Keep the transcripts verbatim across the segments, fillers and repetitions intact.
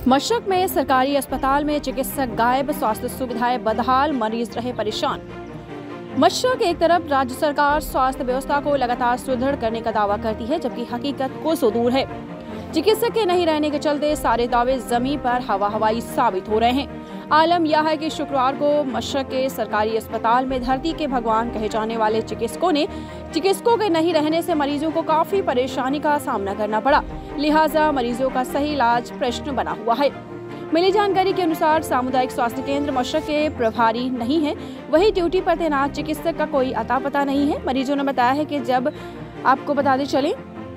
मशरक में सरकारी अस्पताल में चिकित्सक गायब, स्वास्थ्य सुविधाएं बदहाल, मरीज रहे परेशान। मशरक एक तरफ राज्य सरकार स्वास्थ्य व्यवस्था को लगातार सुदृढ़ करने का दावा करती है, जबकि हकीकत कोसों दूर है। चिकित्सक के नहीं रहने के चलते सारे दावे जमीन पर हवा हवाई साबित हो रहे हैं। आलम यह है कि शुक्रवार को मशरक के सरकारी अस्पताल में धरती के भगवान कहे जाने वाले चिकित्सकों ने चिकित्सकों के नहीं रहने से मरीजों को काफी परेशानी का सामना करना पड़ा, लिहाजा मरीजों का सही इलाज प्रश्न बना हुआ है। मिली जानकारी के अनुसार सामुदायिक स्वास्थ्य केंद्र मशरक के प्रभारी नहीं है, वही ड्यूटी पर तैनात चिकित्सक का कोई अता पता नहीं है। मरीजों ने बताया है कि जब आपको बताते चले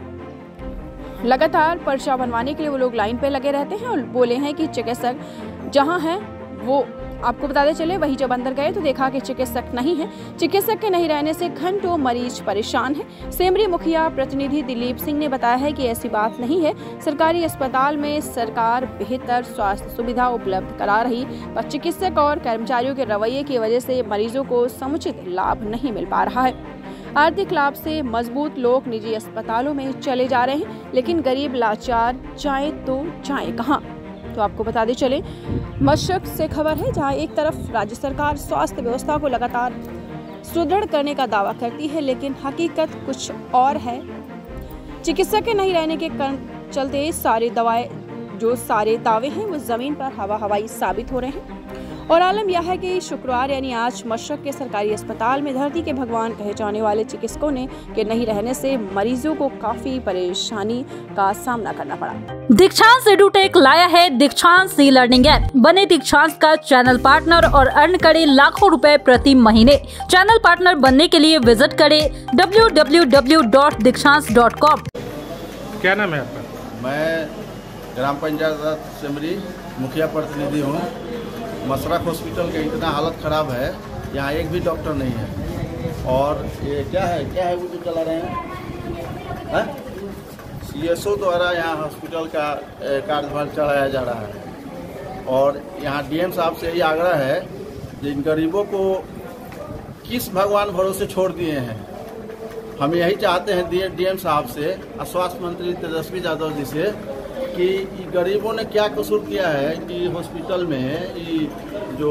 लगातार पर्चा बनवाने के लिए वो लोग लाइन पे लगे रहते हैं और बोले हैं कि चिकित्सक जहां है वो आपको बताते चले, वही जब अंदर गए तो देखा कि चिकित्सक नहीं है। चिकित्सक के नहीं रहने से घंटों मरीज परेशान है। सेमरी मुखिया प्रतिनिधि दिलीप सिंह ने बताया है कि ऐसी बात नहीं है, सरकारी अस्पताल में सरकार बेहतर स्वास्थ्य सुविधा उपलब्ध करा रही, पर चिकित्सक और कर्मचारियों के रवैये की वजह से मरीजों को समुचित लाभ नहीं मिल पा रहा है। आर्थिक लाभ से मजबूत लोग निजी अस्पतालों में चले जा रहे हैं, लेकिन गरीब लाचार जाए तो जाए कहाँ। तो आपको बता दें चले मशरक से खबर है, जहां एक तरफ राज्य सरकार स्वास्थ्य व्यवस्था को लगातार सुदृढ़ करने का दावा करती है, लेकिन हकीकत कुछ और है। चिकित्सक के नहीं रहने के चलते सारे दवाएं जो सारे दावे हैं वो जमीन पर हवा हवाई साबित हो रहे हैं। और आलम यह है कि शुक्रवार यानी आज मशरक के सरकारी अस्पताल में धरती के भगवान कहे जाने वाले चिकित्सकों ने के नहीं रहने से मरीजों को काफी परेशानी का सामना करना पड़ा। दीक्षांत एडुटेक लाया है दीक्षांत ई लर्निंग ऐप। बने दीक्षांत का चैनल पार्टनर और अर्न करे लाखों रुपए प्रति महीने। चैनल पार्टनर बनने के लिए विजिट करें W W W dot Dikshant dot com. क्या नाम है आपका? मैं ग्राम पंचायत सेमरी मुखिया प्रतिनिधि हूँ। मशरक हॉस्पिटल का इतना हालत ख़राब है, यहाँ एक भी डॉक्टर नहीं है। और ये क्या है क्या है वो जो चला रहे हैं, सी एस ओ द्वारा यहाँ हॉस्पिटल का कार्यभार चलाया जा रहा है। और यहाँ डी एम साहब से यही आग्रह है कि इन गरीबों को किस भगवान भरोसे छोड़ दिए हैं। हम यही चाहते हैं डी एम साहब से और स्वास्थ्य मंत्री तेजस्वी यादव जी से कि गरीबों ने क्या कसूर किया है कि हॉस्पिटल में जो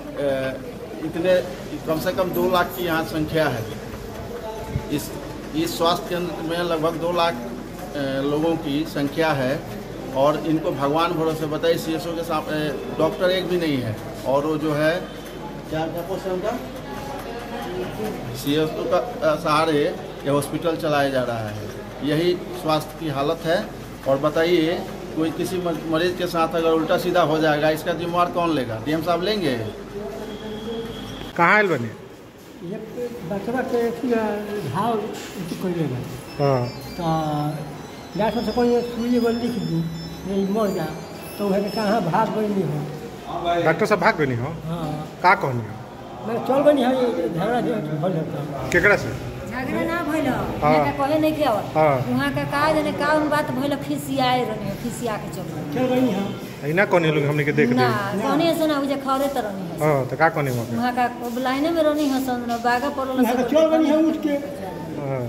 इतने कम से कम दो लाख की यहाँ संख्या है। इस इस स्वास्थ्य केंद्र में लगभग दो लाख लोगों की संख्या है और इनको भगवान भरोसे बताइए, सी एस ओ के सामने डॉक्टर एक भी नहीं है। और वो जो है क्या क्या पोषण का सी एस ओ का सहारे ये हॉस्पिटल चलाया जा रहा है। यही स्वास्थ्य की हालत है। और बताइए, कोई किसी मरीज के साथ अगर उल्टा सीधा हो जाएगा, इसका जिम्मेवार कौन लेगा? डीएम साहब लेंगे। कहाँ आयल बने? ये बचवा के घाव करिएगा। हाँ तो डॉक्टर से कोई सुई बोल लिख दी ये मर जा तो है कहाँ भाग गई नहीं हो। डॉक्टर साहब भाग गई हो? हाँ का कहनी हो? मैं चल गई है झगड़ा भइल केकरा से झगड़ा ना भइल का कहे नहीं किया वहां का का जने का उन बात भइल खिसियाए रहने खिसिया के चल चल गई हां इना कोने लोग हमने के देख दे ना कोने से ना उजे खौरे तरनी है। हां तो का कोने वहां का लाइन में रहनी है सन बागा पड़ल से चल गई है उठ के। हां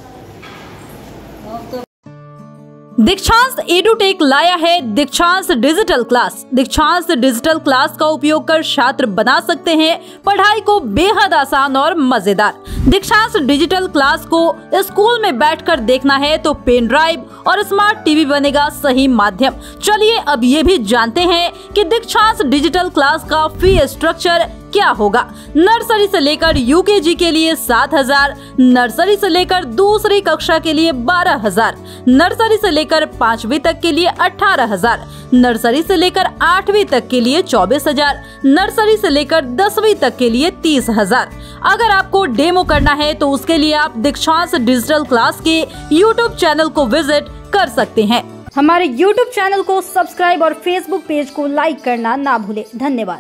दीक्षांत एडुटेक लाया है Dikshant digital class. Dikshant digital class का उपयोग कर छात्र बना सकते हैं पढ़ाई को बेहद आसान और मजेदार। दीक्षांत डिजिटल क्लास को स्कूल में बैठकर देखना है तो पेन ड्राइव और स्मार्ट टीवी बनेगा सही माध्यम। चलिए अब ये भी जानते हैं कि दीक्षांत डिजिटल क्लास का फी स्ट्रक्चर क्या होगा। नर्सरी से लेकर यूकेजी के लिए सात हजार, नर्सरी से लेकर दूसरी कक्षा के लिए बारह हजार, नर्सरी से लेकर पांचवी तक के लिए अठारह हजार, नर्सरी से लेकर आठवीं तक के लिए चौबीस हजार, नर्सरी से लेकर दसवीं तक के लिए तीस हजार। अगर आपको डेमो करना है तो उसके लिए आप दीक्षांत डिजिटल क्लास के यूट्यूब चैनल को विजिट कर सकते हैं। हमारे यूट्यूब चैनल को सब्सक्राइब और फेसबुक पेज को लाइक करना ना भूले। धन्यवाद।